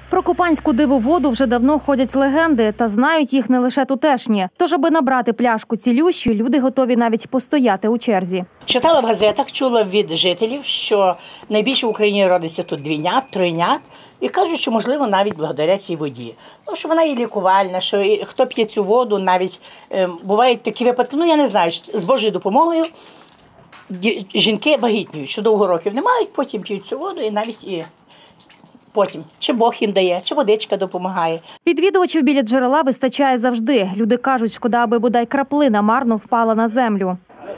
Про Копанську дивоводу вже давно ходять легенди, та знають їх не лише тутешні. Тож, аби набрати пляшку цілющу, люди готові навіть постояти у черзі. Читала в газетах, чула від жителів, що найбільше в Україні родиться тут двійнят, тройнят. І кажуть, що, можливо, навіть благодаря цій воді. Ну, що вона є лікувальна, що хто п'є цю воду, навіть бувають такі випадки, я не знаю, з Божою допомогою жінки вагітніють, що довго років не мають, потім п'ють цю воду і навіть потім, чи Бог їм дає, чи водичка допомагає. Відвідувачів біля джерела вистачає завжди. Люди кажуть, шкода, аби бодай краплина марно впала на землю.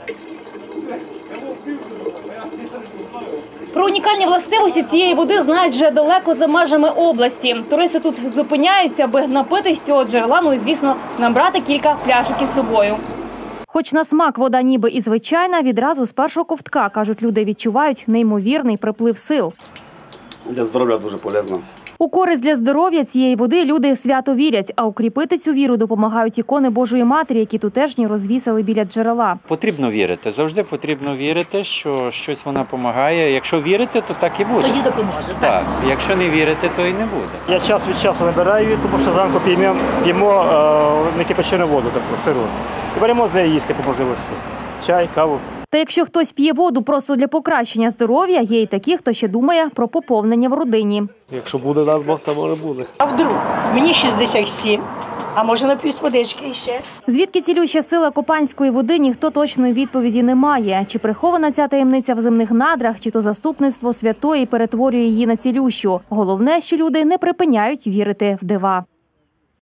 Про унікальні властивості цієї води знають вже далеко за межами області. Туристи тут зупиняються, аби напитись цього джерела, ну і, звісно, набрати кілька пляшок із собою. Хоч на смак вода ніби і звичайна, відразу з першого ковтка, кажуть, люди відчувають неймовірний приплив сил. Для здоров'я дуже полезно. У користь для здоров'я цієї води люди свято вірять, а укріпити цю віру допомагають ікони Божої Матері, які тутешні розвісили біля джерела. Потрібно вірити, завжди потрібно вірити, що щось вона допомагає. Якщо вірити, то так і буде. Тоді допоможе. Так, якщо не вірити, то і не буде. Я час від часу набираю її, тому що зранку п'ємо некипячену воду, таку сиру. І беремо з неї їсти по можливості. Чай, каву. Та якщо хтось п'є воду просто для покращення здоров'я, є й такі, хто ще думає про поповнення в родині. Якщо буде дасть Бог, то може буде. А вдруг? Мені 67, а може нап'юсь водички іще. Звідки цілюща сила Копанської води, ніхто точної відповіді не має. Чи прихована ця таємниця в земних надрах, чи то заступництво святої перетворює її на цілющу. Головне, що люди не припиняють вірити в дива.